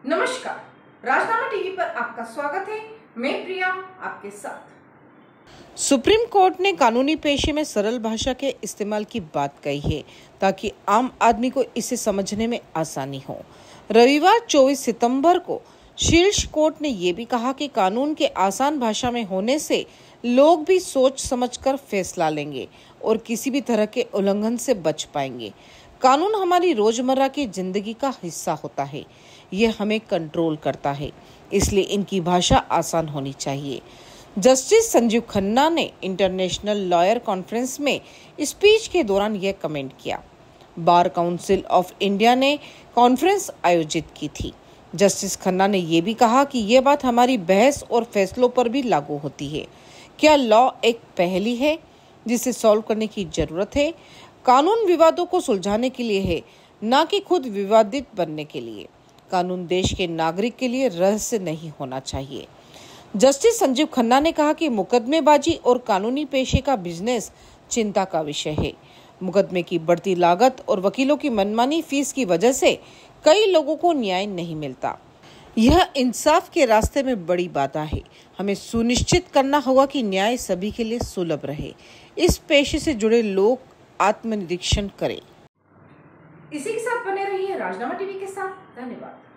नमस्कार, राजनामा टीवी पर आपका स्वागत है। मैं प्रिया आपके साथ। सुप्रीम कोर्ट ने कानूनी पेशे में सरल भाषा के इस्तेमाल की बात कही है ताकि आम आदमी को इसे समझने में आसानी हो। रविवार 24 सितंबर को शीर्ष कोर्ट ने यह भी कहा कि कानून के आसान भाषा में होने से लोग भी सोच समझकर फैसला लेंगे और किसी भी तरह के उल्लंघन से बच पाएंगे। कानून हमारी रोजमर्रा की जिंदगी का हिस्सा होता है, यह हमें कंट्रोल करता है, इसलिए इनकी भाषा आसान होनी चाहिए। जस्टिस संजीव खन्ना ने इंटरनेशनल लॉयर कॉन्फ्रेंस में स्पीच के दौरान यह कमेंट किया। बार काउंसिल ऑफ इंडिया ने कॉन्फ्रेंस आयोजित की थी। जस्टिस खन्ना ने यह भी कहा कि यह बात हमारी बहस और फैसलों पर भी लागू होती है। क्या लॉ एक पहेली है जिसे सॉल्व करने की जरूरत है? कानून विवादों को सुलझाने के लिए है, न कि खुद विवादित बनने के लिए। कानून देश के नागरिक के लिए रहस्य नहीं होना चाहिए। जस्टिस संजीव खन्ना ने कहा कि मुकदमेबाजी और कानूनी पेशे का बिजनेस चिंता का विषय है। मुकदमे की बढ़ती लागत और वकीलों की मनमानी फीस की वजह से कई लोगों को न्याय नहीं मिलता। यह इंसाफ के रास्ते में बड़ी बाधा है। हमें सुनिश्चित करना होगा कि न्याय सभी के लिए सुलभ रहे। इस पेशे से जुड़े लोग आत्मनिरीक्षण करें। इसी के साथ बने रहिए राजनामा टीवी के साथ। धन्यवाद।